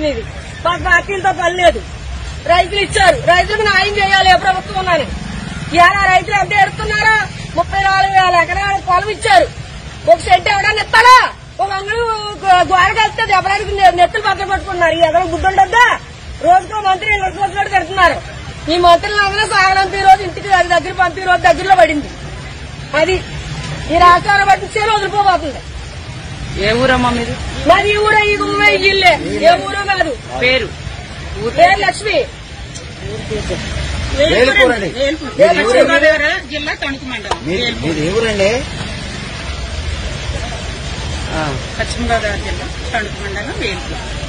మా పార్టీలతో పని లేదు. రైతులు ఇచ్చారు, రైతులకు న్యాయం చేయాలి ఏ ప్రభుత్వం ఉన్నాను. ఇవాళ రైతులు ఎంత ఎడుతున్నారో 34,000 ఎకరాల పొలం ఇచ్చారు. ఒక సెంట్ ఎవడన్నా ఇస్తాడా? ఒక అంగడు గోడకెళ్తే దెబ్బడానికి నెత్తులు పక్కన పట్టుకున్నారు. ఈ ఎదరు బుద్ధి ఉండద్దా? రోజుకో మంత్రి వచ్చినట్టు పెడుతున్నారు. ఈ మంత్రులు అందరూ సాగనంపి రోజు ఇంటికి దగ్గర పంపి రోజు దగ్గరలో పడింది. అది ఈ రాష్ట్రాన్ని పట్టించే వదిలిపోబోతుంది. ఏ ఊరమ్మా మీరు? మరి ఈ ఊరే, ఈ గుమ్మే, ఈ ఇల్లే. ఏ ఊరో కాదు. పేరు లక్ష్మి. జిల్లా తణుకు మండలం. పశ్చిమ గోదావరి జిల్లా తణుకు మండలం వేల్పూర్.